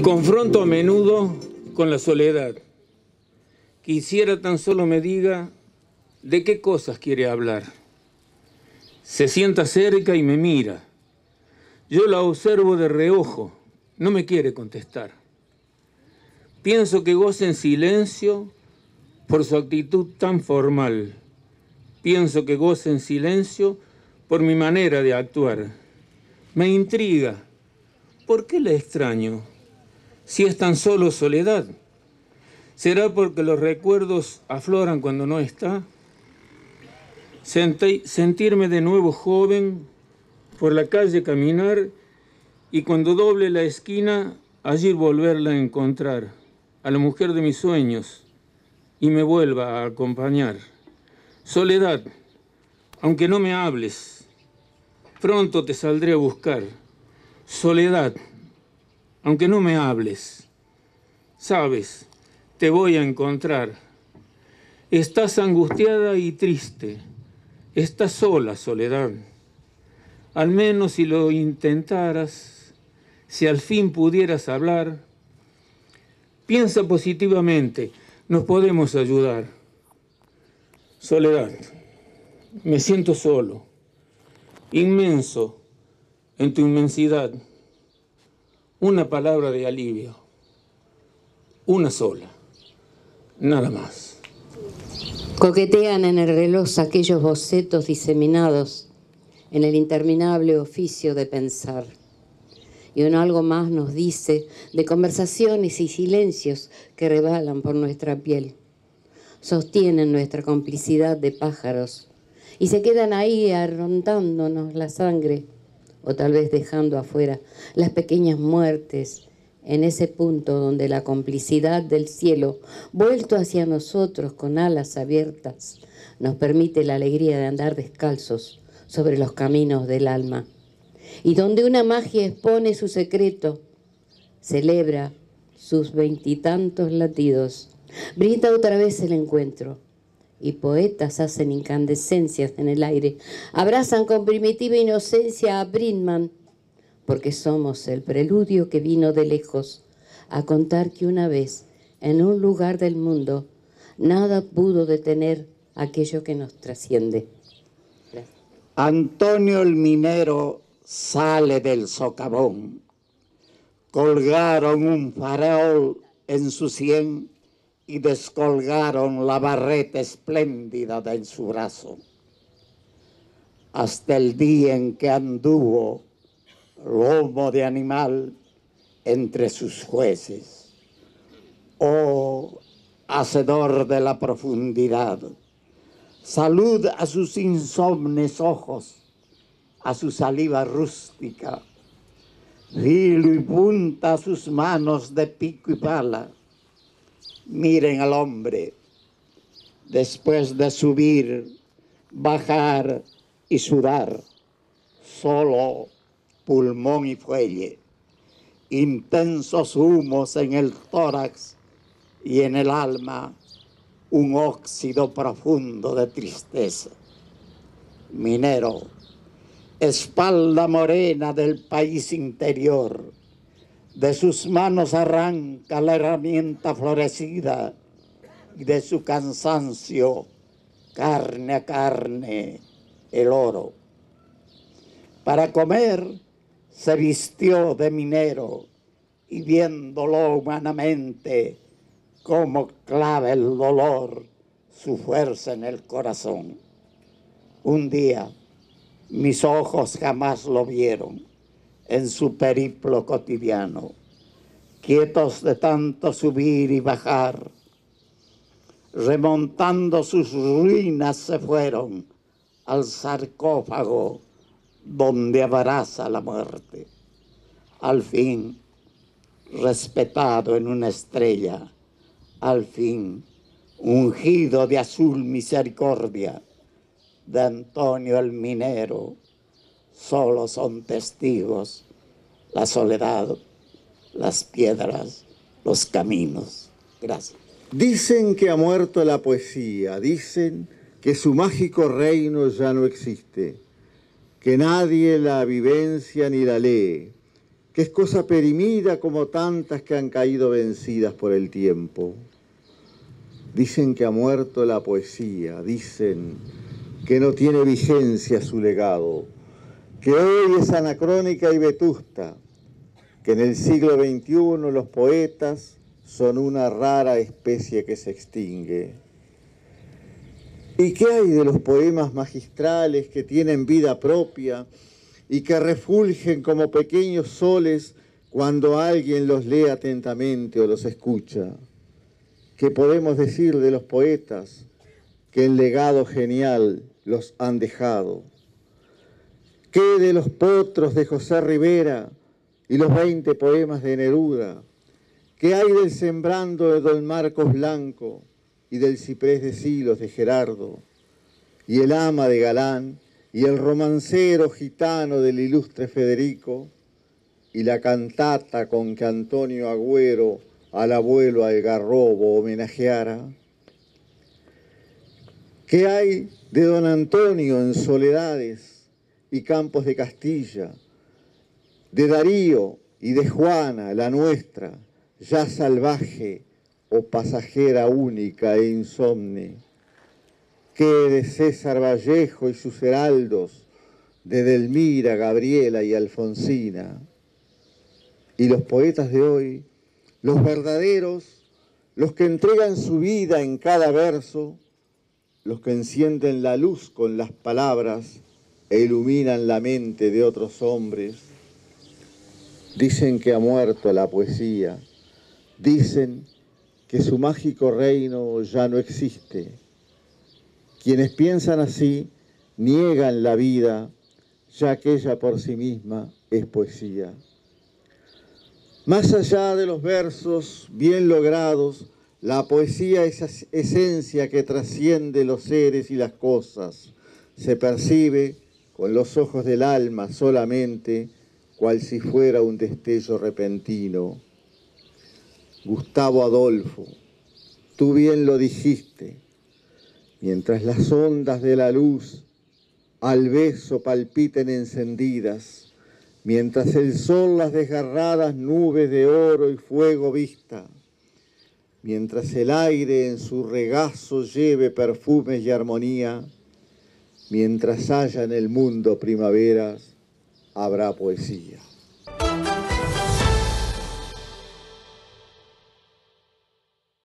Confronto a menudo con la soledad. Quisiera tan solo me diga de qué cosas quiere hablar. Se sienta cerca y me mira. Yo la observo de reojo, no me quiere contestar. Pienso que goza en silencio por su actitud tan formal. Pienso que goza en silencio por mi manera de actuar. Me intriga. ¿Por qué la extraño? Si es tan solo soledad. ¿Será porque los recuerdos afloran cuando no está? Sentirme de nuevo joven, por la calle caminar y cuando doble la esquina, allí volverla a encontrar, a la mujer de mis sueños, y me vuelva a acompañar. Soledad, aunque no me hables, pronto te saldré a buscar. Soledad, aunque no me hables, sabes, te voy a encontrar. Estás angustiada y triste, estás sola, Soledad. Al menos si lo intentaras, si al fin pudieras hablar, piensa positivamente, nos podemos ayudar. Soledad, me siento solo, inmenso en tu inmensidad. Una palabra de alivio, una sola, nada más. Coquetean en el reloj aquellos bocetos diseminados en el interminable oficio de pensar. Y algo más nos dice de conversaciones y silencios que rebalan por nuestra piel. Sostienen nuestra complicidad de pájaros y se quedan ahí arrontándonos la sangre, o tal vez dejando afuera las pequeñas muertes en ese punto donde la complicidad del cielo, vuelto hacia nosotros con alas abiertas, nos permite la alegría de andar descalzos sobre los caminos del alma, y donde una magia expone su secreto, celebra sus 20 y tantos latidos, brinda otra vez el encuentro, y poetas hacen incandescencias en el aire, abrazan con primitiva inocencia a Brinman, porque somos el preludio que vino de lejos a contar que una vez, en un lugar del mundo, nada pudo detener aquello que nos trasciende. Gracias. Antonio el minero sale del socavón. Colgaron un farol en su sien y descolgaron la barreta espléndida de su brazo. Hasta el día en que anduvo lomo de animal entre sus jueces. Oh, hacedor de la profundidad, salud a sus insomnes ojos, a su saliva rústica, filo y punta a sus manos de pico y pala. Miren al hombre, después de subir, bajar y sudar, solo pulmón y fuelle, intensos humos en el tórax y en el alma, un óxido profundo de tristeza. Minero, espalda morena del país interior, de sus manos arranca la herramienta florecida y de su cansancio, carne a carne, el oro. Para comer se vistió de minero y viéndolo humanamente, cómo clava el dolor su fuerza en el corazón. Un día mis ojos jamás lo vieron en su periplo cotidiano, quietos de tanto subir y bajar, remontando sus ruinas se fueron al sarcófago donde abraza la muerte. Al fin, respetado en una estrella, al fin, ungido de azul misericordia, de Antonio el minero, solo son testigos la soledad, las piedras, los caminos. Gracias. Dicen que ha muerto la poesía, dicen que su mágico reino ya no existe, que nadie la vivencia ni la lee, que es cosa perimida como tantas que han caído vencidas por el tiempo. Dicen que ha muerto la poesía, dicen que no tiene vigencia su legado, que hoy es anacrónica y vetusta, que en el siglo XXI los poetas son una rara especie que se extingue. ¿Y qué hay de los poemas magistrales que tienen vida propia y que refulgen como pequeños soles cuando alguien los lee atentamente o los escucha? ¿Qué podemos decir de los poetas que en legado genial los han dejado? ¿Qué de los potros de José Rivera y los 20 poemas de Neruda? ¿Qué hay del Sembrando de don Marcos Blanco y del Ciprés de Silos de Gerardo, y el Ama de Galán, y el romancero gitano del ilustre Federico, y la cantata con que Antonio Agüero al abuelo Algarrobo homenajeara? ¿Qué hay de don Antonio en Soledades y Campos de Castilla, de Darío y de Juana, la nuestra, ya salvaje o pasajera única e insomne? ¿Qué de César Vallejo y sus heraldos, de Delmira, Gabriela y Alfonsina? Y los poetas de hoy, los verdaderos, los que entregan su vida en cada verso, los que encienden la luz con las palabras e iluminan la mente de otros hombres, dicen que ha muerto la poesía, dicen que su mágico reino ya no existe. Quienes piensan así niegan la vida, ya que ella por sí misma es poesía. Más allá de los versos bien logrados, la poesía es esa esencia que trasciende los seres y las cosas. Se percibe con los ojos del alma solamente, cual si fuera un destello repentino. Gustavo Adolfo, tú bien lo dijiste, mientras las ondas de la luz al beso palpiten encendidas, mientras el sol las desgarradas nubes de oro y fuego vista, mientras el aire en su regazo lleve perfumes y armonía, mientras haya en el mundo primaveras, habrá poesía.